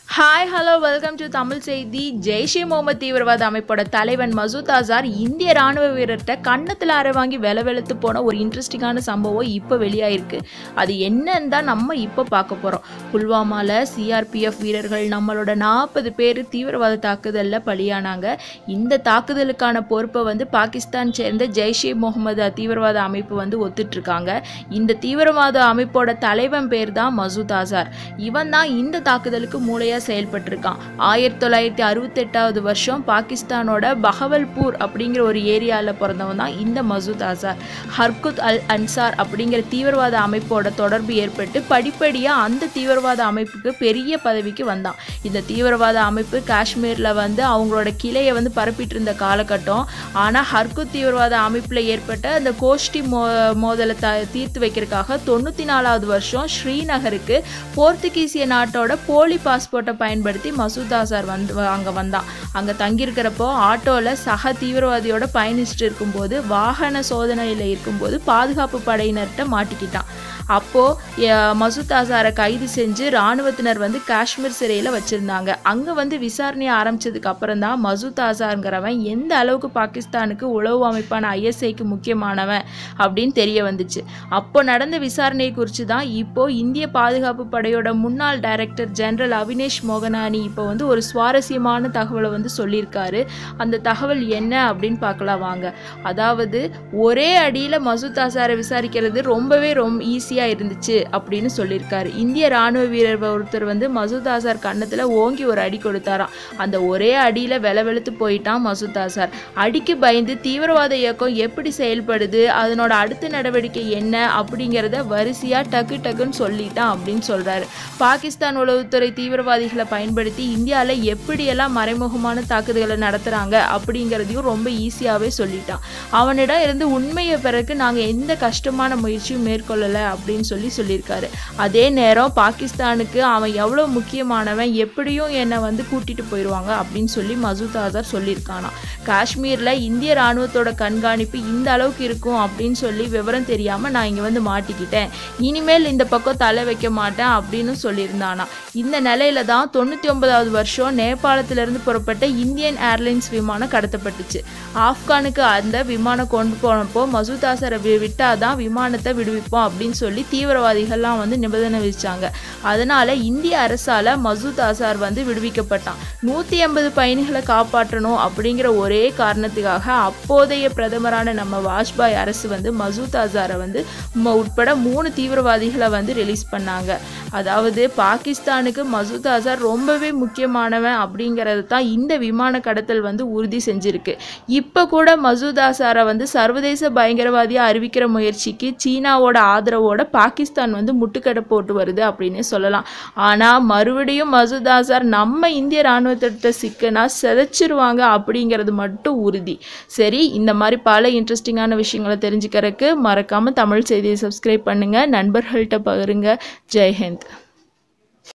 Hi hello welcome to Tamil செய்தி. ஜெய்ஷே முகமது தீவிரவாத அமைப்போட தலைவன் மசூத் அசார் இந்திய ராணுவ வீரர்கிட்ட கன்னத்தில் அறை வாங்கி வெளுத்து போன ஒரு இன்ட்ரெஸ்டிங்கான சம்பவம் இப்போ வெளியாயிருக்கு. அது என்னன்னு தான் நம்ம இப்போ பார்க்க போகிறோம். புல்வாமாவில் சிஆர்பிஎஃப் வீரர்கள் நம்மளோட 40 பேர் தீவிரவாத தாக்குதலில் பலியானாங்க. இந்த தாக்குதலுக்கான பொறுப்பை பாகிஸ்தான் சேர்ந்த ஜெய்ஷே முகமது தீவிரவாத அமைப்பு ஒத்துட்ருக்காங்க. இந்த தீவிரவாத அமைப்போட தலைவன் பேர் தான் மசூத் அசார். இவன் தான் இந்த தாக்குதலுக்கு மூளையாக செயல்பட்டிருக்கான். 1968 வருஷம் பாகிஸ்தானோட பஹவல்பூர் அப்படிங்கிற ஒரு ஏரியாவில் பிறந்தவன் தான் இந்த மசூத் அசார். ஹர்குத் அல் அன்சார் அப்படிங்கிற தீவிரவாத அமைப்போட தொடர்பு ஏற்பட்டு படிப்படியாக அந்த தீவிரவாத அமைப்புக்கு பெரிய பதவிக்கு வந்தான். இந்த தீவிரவாத அமைப்பு காஷ்மீரில் அவங்களோட கிளையை பரப்பிட்டு இருந்த காலகட்டம். ஆனால் ஹர்குத் தீவிரவாத அமைப்பில் ஏற்பட்ட அந்த கோஷ்டி மோதலை தீர்த்து வைக்கிறதுக்காக 94வது வருஷம் ஸ்ரீநகருக்கு போர்த்துகீசிய நாட்டோட போலி பாஸ்போர்ட்டை பயன்படுத்தி மசூத் அசார் அங்கே வந்தான். அங்கே தங்கியிருக்கிறப்போ ஆட்டோவில் சக தீவிரவாதியோட பயணிச்சுட்டு இருக்கும்போது வாகன சோதனையில் இருக்கும்போது பாதுகாப்பு படையினர்கிட்ட மாட்டிக்கிட்டான். அப்போது மசூத் அசாரை கைது செஞ்சு இராணுவத்தினர் காஷ்மீர் சிறையில் வச்சுருந்தாங்க. அங்கே விசாரணையை ஆரம்பித்ததுக்கு அப்புறம் தான் மசூத் அசாருங்கிறவன் எந்த அளவுக்கு பாகிஸ்தானுக்கு உளவு அமைப்பான ஐஎஸ்ஐக்கு முக்கியமானவன் அப்படின்னு தெரிய வந்துச்சு. அப்போ நடந்த விசாரணையை குறித்து தான் இப்போது இந்திய பாதுகாப்பு படையோட முன்னாள் டைரக்டர் ஜெனரல் அவினேஷ் மோகனானி இப்போ ஒரு சுவாரஸ்யமான தகவலை சொல்லியிருக்காரு. அந்த தகவல் என்ன அப்படின்னு பார்க்கலாம் வாங்க. அதாவது ஒரே அடியில் மசூத் அசாரை விசாரிக்கிறது ரொம்பவே ஈஸியாக இருந்துச்சு அப்படின்னு சொல்லியிருக்காரு. இந்திய ராணுவ வீரர் ஒருத்தர் மசூத் அசார் கன்னத்தில் ஓங்கி ஒரு அடி கொடுத்தாராம். அந்த ஒரே அடியில் வெளுத்து போயிட்டான் மசூத் அசார். அடிக்கு பயந்து தீவிரவாத இயக்கம் எப்படி செயல்படுது, அதனோட அடுத்த நடவடிக்கை என்ன அப்படிங்கிறத வரிசையாக டக்குன்னு சொல்லிட்டான் அப்படின்னு சொல்கிறாரு. பாகிஸ்தான் உளவுத்துறை தீவிரவாதிகளை பயன்படுத்தி இந்தியாவில் எப்படியெல்லாம் மறைமுகமான தாக்குதல்களை நடத்துகிறாங்க அப்படிங்கிறதையும் ரொம்ப ஈஸியாகவே சொல்லிட்டான். அவனிடம் இருந்து உண்மையை பிறகு நாங்கள் எந்த கஷ்டமான முயற்சியும் மேற்கொள்ளலை அப்படின்னு சொல்லியிருக்காரு. அதே நேரம் பாகிஸ்தானுக்கு அவன் எவ்வளோ முக்கியமானவன், எப்படியும் என்னை கூட்டிட்டு போயிடுவாங்க அப்படின்னு சொல்லி மசூத் அசார் சொல்லியிருக்கானா. காஷ்மீரில் இந்திய இராணுவத்தோட கண்காணிப்பு இந்த அளவுக்கு இருக்கும் அப்படின்னு சொல்லி விவரம் தெரியாமல் நான் இங்கே மாட்டிக்கிட்டேன், இனிமேல் இந்த பக்கம் தலை வைக்க மாட்டேன் அப்படின்னு சொல்லியிருந்தானா. இந்த நிலையில தான் 99வது வருஷம் நேபாளத்திலிருந்து புறப்பட்ட இந்தியன் ஏர்லைன்ஸ் விமானம் கடத்தப்பட்டுச்சு. ஆப்கானுக்கு அந்த விமானம் கொண்டு போனப்போ மசூத் அசாரை விட்டாதான் விமானத்தை விடுவிப்போம் அப்படின்னு சொல்லி தீவிரவாதிகள்லாம் நிபந்தனை விதிச்சாங்க. அதனால இந்திய அரசால மசூத் அசார் விடுவிக்கப்பட்டான். 180 பயணிகளை காப்பாற்றணும் அப்படிங்கிற ஒரே காரணத்துக்காக அப்போதைய பிரதமரான நம்ம வாஜ்பாய் அரசு மசூத் அசாரை உட்பட 3 தீவிரவாதிகளை ரிலீஸ் பண்ணாங்க. அதாவது பாகிஸ்தானுக்கு மசூத் அசார் ரொம்பவே முக்கியமானவன் அப்படிங்கிறது தான் இந்த விமான கடத்தல் உறுதி செஞ்சிருக்கு. இப்போ கூட மசூத் அசாரை சர்வதேச பயங்கரவாதியாக அறிவிக்கிற முயற்சிக்கு சீனாவோட ஆதரவோட பாகிஸ்தான் முட்டுக்கடை போட்டு வருது அப்படின்னு சொல்லலாம். ஆனால் மறுபடியும் மசூத் அசார் நம்ம இந்திய இராணுவத்திட்ட சிக்கனா சிதைச்சிருவாங்க அப்படிங்கிறது மட்டும் உறுதி. சரி, இந்த மாதிரி பல இன்ட்ரெஸ்டிங்கான விஷயங்களை தெரிஞ்சுக்கிறதுக்கு மறக்காமல் தமிழ் செய்தியை சப்ஸ்கிரைப் பண்ணுங்கள், நண்பர்கள்ட்ட பகிருங்க. ஜெய் ஹிந்த்.